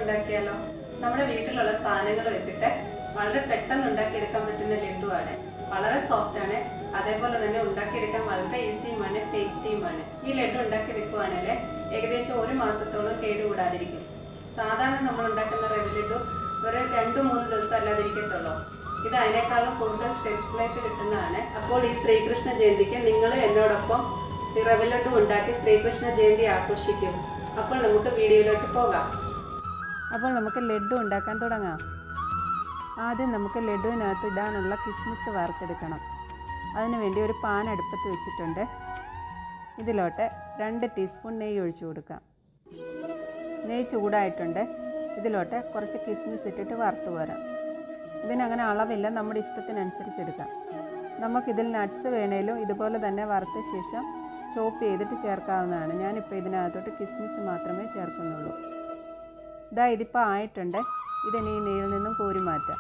ഉണ്ടാക്കിയാലോ? നമ്മുടെ വീട്ടിലുള്ള സാധനങ്ങൾ വെച്ചിട്ട് വളരെ പെട്ടെന്ന് ഉണ്ടാക്കിയെടുക്കാൻ പറ്റുന്ന ലഡുവാണ്. വളരെ സോഫ്റ്റ് ആണ്, അതേപോലെ തന്നെ ഉണ്ടാക്കിയെടുക്കാൻ വളരെ ഈസിയുമാണ്, ടേസ്റ്റിയുമാണ്. ഈ ലഡു ഉണ്ടാക്കി വെക്കുവാണെങ്കിൽ ഏകദേശം 1 മാസത്തോളം കേടുകൂടാതിരിക്കും. സാധാരണ നമ്മൾ ഉണ്ടാക്കുന്ന റവ ലഡു ഒരു 2-3 ദിവസം അല്ലാതിരിക്കത്തുള്ളൂ. ഇത് അതിനേക്കാളും കൂടുതൽ ഷെൽഫ് ലൈഫ് കിട്ടുന്നതാണ്. അപ്പോൾ ഈ ശ്രീകൃഷ്ണ ജയന്തിക്ക് നിങ്ങൾ എന്നോടൊപ്പം ഈ റവ ലഡു ഉണ്ടാക്കി ശ്രീകൃഷ്ണ ജയന്തി ആഘോഷിക്കും. അപ്പോൾ നമുക്ക് വീഡിയോയിലോട്ട് പോകാം. അപ്പോൾ നമുക്ക് ലഡു ഉണ്ടാക്കാൻ തുടങ്ങാം. ആദ്യം നമുക്ക് ലഡുവിനകത്ത് ഇടാനുള്ള കിസ്മിസ് വറുത്തെടുക്കണം. അതിനുവേണ്ടി ഒരു പാൻ അടുപ്പത്ത് വെച്ചിട്ടുണ്ട്. ഇതിലോട്ട് 2 ടീസ്പൂൺ നെയ്യ് ഒഴിച്ചു കൊടുക്കാം. നെയ്യ് ചൂടായിട്ടുണ്ട്. ഇതിലോട്ട് കുറച്ച് കിസ്മിസ് ഇട്ടിട്ട് വറുത്ത് പോരാം. ഇതിനങ്ങനെ അളവില്ല, നമ്മുടെ ഇഷ്ടത്തിനനുസരിച്ച് എടുക്കാം. നമുക്കിതിൽ നട്ട്സ് വേണേലും ഇതുപോലെ തന്നെ വറുത്ത ശേഷം ചോപ്പ് ചെയ്തിട്ട് ചേർക്കാവുന്നതാണ്. ഞാനിപ്പോൾ ഇതിനകത്തോട്ട് കിസ്മിസ് മാത്രമേ ചേർക്കുന്നുള്ളൂ. ഇതിപ്പോൾ ആയിട്ടുണ്ട്. ഇതിനി ഈ നെയ്യിൽ നിന്നും കോരി മാറ്റാം.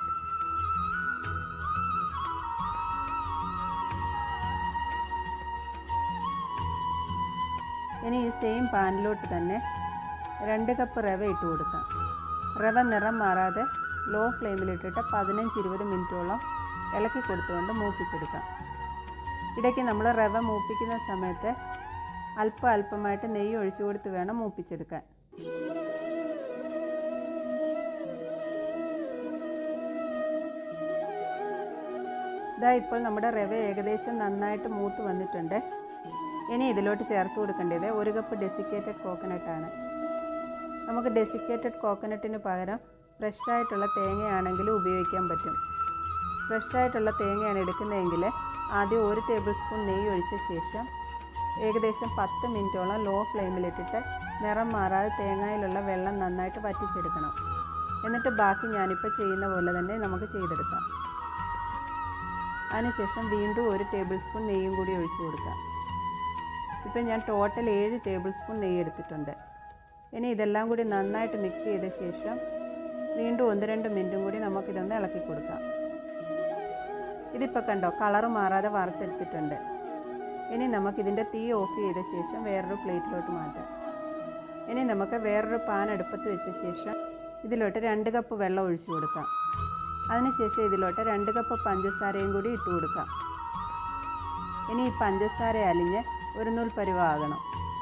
ഇനി ഈ സെയിം പാനിലോട്ട് തന്നെ 2 കപ്പ് റവ ഇട്ട് കൊടുക്കാം. റവ നിറം മാറാതെ ലോ ഫ്ലെയിമിലിട്ടിട്ട് 15-20 മിനിറ്റോളം ഇളക്കി കൊടുത്തുകൊണ്ട് മൂപ്പിച്ചെടുക്കാം. ഇടയ്ക്ക് നമ്മൾ റവ മൂപ്പിക്കുന്ന സമയത്ത് അല്പമായിട്ട് നെയ്യ് ഒഴിച്ചു കൊടുത്ത് വേണം മൂപ്പിച്ചെടുക്കാൻ. ഇപ്പോൾ നമ്മുടെ റവ ഏകദേശം നന്നായിട്ട് മൂത്ത് വന്നിട്ടുണ്ട്. ഇനി ഇതിലോട്ട് ചേർത്ത് കൊടുക്കേണ്ടത് 1 കപ്പ് ഡെസിക്കേറ്റഡ് കോക്കനട്ടാണ്. നമുക്ക് ഡെസിക്കേറ്റഡ് കോക്കനട്ടിന് പകരം ഫ്രഷായിട്ടുള്ള തേങ്ങയാണെങ്കിലും ഉപയോഗിക്കാൻ പറ്റും. ഫ്രഷായിട്ടുള്ള തേങ്ങയാണ് എടുക്കുന്നതെങ്കിൽ ആദ്യം 1 ടേബിൾ സ്പൂൺ നെയ്യ് ഒഴിച്ച ശേഷം ഏകദേശം 10 മിനിറ്റോളം ലോ ഫ്ലെയിമിലിട്ടിട്ട് നിറം മാറാതെ തേങ്ങയിലുള്ള വെള്ളം നന്നായിട്ട് വറ്റിച്ചെടുക്കണം. എന്നിട്ട് ബാക്കി ഞാനിപ്പോൾ ചെയ്യുന്ന പോലെ തന്നെ നമുക്ക് ചെയ്തെടുക്കാം. അതിനുശേഷം വീണ്ടും 1 ടേബിൾ സ്പൂൺ നെയ്യും കൂടി ഒഴിച്ചു കൊടുക്കാം. ഇപ്പം ഞാൻ ടോട്ടൽ 7 ടേബിൾ സ്പൂൺ നെയ്യ് എടുത്തിട്ടുണ്ട്. ഇനി ഇതെല്ലാം കൂടി നന്നായിട്ട് മിക്സ് ചെയ്ത ശേഷം വീണ്ടും 1-2 മിനിറ്റും കൂടി നമുക്കിതൊന്ന് ഇളക്കി കൊടുക്കാം. ഇതിപ്പോൾ കണ്ടോ, കളറ് മാറാതെ വറുത്തെടുത്തിട്ടുണ്ട്. ഇനി നമുക്കിതിൻ്റെ തീ ഓഫ് ചെയ്ത ശേഷം വേറൊരു പ്ലേറ്റിലോട്ട് മാറ്റാം. ഇനി നമുക്ക് വേറൊരു പാൻ അടുപ്പത്ത് വെച്ച ശേഷം ഇതിലോട്ട് 2 കപ്പ് വെള്ളം ഒഴിച്ചു കൊടുക്കാം. അതിനുശേഷം ഇതിലോട്ട് 2 കപ്പ് പഞ്ചസാരയും കൂടി ഇട്ട് കൊടുക്കാം. ഇനി ഈ പഞ്ചസാര അലിഞ്ഞ് ഒരു നൂൽ പരുവാകണം.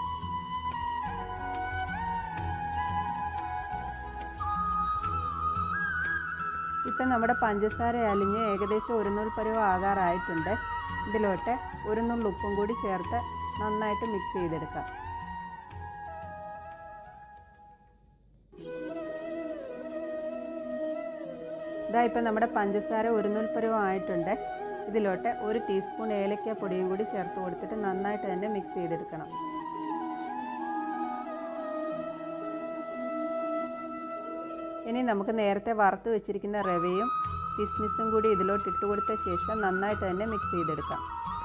ഇപ്പം നമ്മുടെ പഞ്ചസാര അലിഞ്ഞ് ഏകദേശം ഒരു നൂൽ പരുവം ആകാറായിട്ടുണ്ട്. ഇതിലോട്ട് ഒരു നുള്ളു ഉപ്പും കൂടി ചേർത്ത് നന്നായിട്ട് മിക്സ് ചെയ്തെടുക്കാം. ഇപ്പം നമ്മുടെ പഞ്ചസാര ഒരു നൂൽ പരുവം ആയിട്ടുണ്ട്. ഇതിലോട്ട് 1 ടീസ്പൂൺ ഏലക്ക പൊടിയും കൂടി ചേർത്ത് കൊടുത്തിട്ട് നന്നായിട്ട് തന്നെ മിക്സ് ചെയ്തെടുക്കണം. ഇനി നമുക്ക് നേരത്തെ വറുത്ത് വെച്ചിരിക്കുന്ന റവയും കിസ്മിസും കൂടി ഇതിലോട്ട് ഇട്ട് കൊടുത്ത ശേഷം നന്നായിട്ട് തന്നെ മിക്സ് ചെയ്തെടുക്കാം.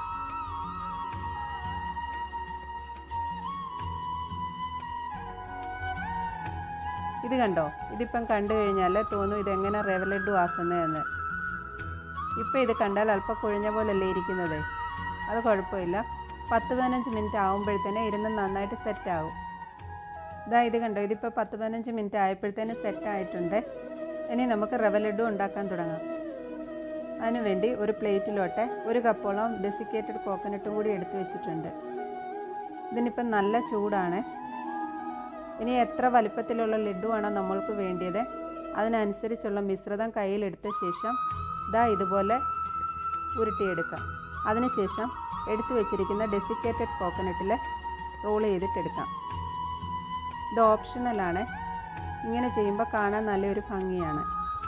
ഇത് കണ്ടോ, ഇതിപ്പം കണ്ടു കഴിഞ്ഞാൽ തോന്നും ഇതെങ്ങനെ റവ ലഡു ആക്കുന്നതെന്ന്. ഇപ്പം ഇത് കണ്ടാൽ അല്പം കുഴഞ്ഞ പോലല്ലേ ഇരിക്കുന്നത്. അത് കുഴപ്പമില്ല. 10-15 മിനിറ്റ് ആകുമ്പോഴത്തേനെ ഇരുന്ന് നന്നായിട്ട് സെറ്റാകും. ഇത് കണ്ടോ, ഇതിപ്പോൾ 10-15 മിനിറ്റ് ആയപ്പോഴത്തേന് സെറ്റായിട്ടുണ്ട്. ഇനി നമുക്ക് റവ ലഡു ഉണ്ടാക്കാൻ തുടങ്ങാം. അതിനുവേണ്ടി ഒരു പ്ലേറ്റിലോട്ട് 1 കപ്പോളം ഡെസിക്കേറ്റഡ് കോക്കനട്ടും കൂടി എടുത്ത് വെച്ചിട്ടുണ്ട്. ഇതിനിപ്പം നല്ല ചൂടാണ്. ഇനി എത്ര വലിപ്പത്തിലുള്ള ലഡുവാണോ നമ്മൾക്ക് വേണ്ടിയത് അതിനനുസരിച്ചുള്ള മിശ്രിതം കയ്യിലെടുത്ത ശേഷം ഇതുപോലെ ഉരുട്ടിയെടുക്കാം. അതിനുശേഷം എടുത്തു വെച്ചിരിക്കുന്ന ഡെസിക്കേറ്റഡ് കോക്കനട്ടിൽ റോൾ ചെയ്തിട്ടെടുക്കാം. ഇത് ഓപ്ഷണലാണ്. ഇങ്ങനെ ചെയ്യുമ്പോൾ കാണാൻ നല്ലൊരു ഭംഗിയാണ്.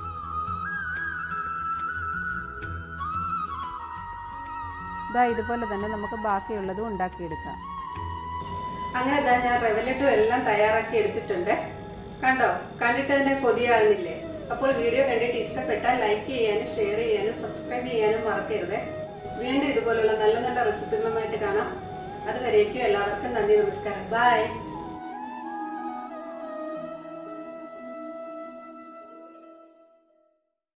ഇതുപോലെ തന്നെ നമുക്ക് ബാക്കിയുള്ളതും ഉണ്ടാക്കിയെടുക്കാം. അങ്ങനെ ഞാൻ റവ ലഡു എല്ലാം തയ്യാറാക്കി എടുത്തിട്ടുണ്ട്. കണ്ടോ, കണ്ടിട്ട് തന്നെ കൊതിയാകുന്നില്ലേ? അപ്പോൾ വീഡിയോ കണ്ടിട്ട് ഇഷ്ടപ്പെട്ടാൽ ലൈക്ക് ചെയ്യാനും ഷെയർ ചെയ്യാനും സബ്സ്ക്രൈബ് ചെയ്യാനും മറക്കരുത്. വീണ്ടും ഇതുപോലുള്ള നല്ല നല്ല റെസിപ്പികളുമായിട്ട് കാണാം. അതുവരേക്കും എല്ലാവർക്കും നന്ദി, നമസ്കാരം, ബൈ.